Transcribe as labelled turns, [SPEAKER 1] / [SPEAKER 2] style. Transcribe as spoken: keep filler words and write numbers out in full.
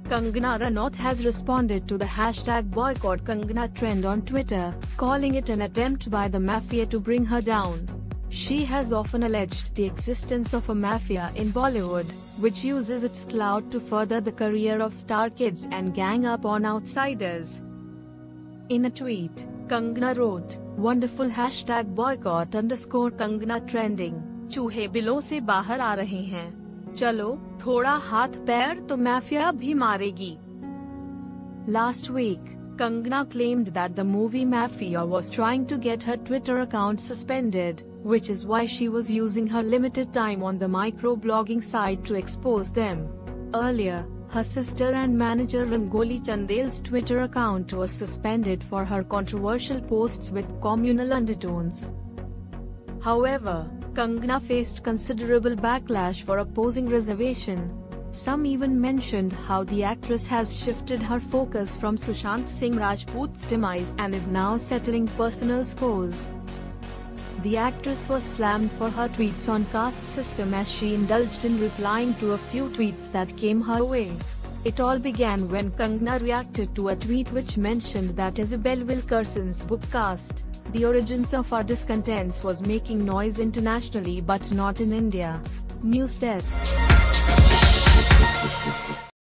[SPEAKER 1] Kangana Ranaut has responded to the hashtag boycott Kangana trend on Twitter, calling it an attempt by the mafia to bring her down. She has often alleged the existence of a mafia in Bollywood, which uses its clout to further the career of star kids and gang up on outsiders. In a tweet, Kangana wrote, "Wonderful hashtag boycott underscore Kangana trending, चूहे बिलों से बाहर आ रहे हैं, चलो थोड़ा हाथ पैर तो माफिया भी मारेगी." Last week, Kangana claimed that the movie Mafia was trying to get her Twitter account suspended, which is why she was using her limited time on the microblogging site to expose them. Earlier, her sister and manager Rangoli Chandel's Twitter account was suspended for her controversial posts with communal undertones. However, Kangana faced considerable backlash for opposing reservation. Some even mentioned how the actress has shifted her focus from Sushant Singh Rajput's demise and is now settling personal scores. The actress was slammed for her tweets on caste system as she indulged in replying to a few tweets that came her way. It all began when Kangana reacted to a tweet which mentioned that Isabel Wilkerson's book Caste, The Origins of Our Discontents was making noise internationally but not in India. News Desk.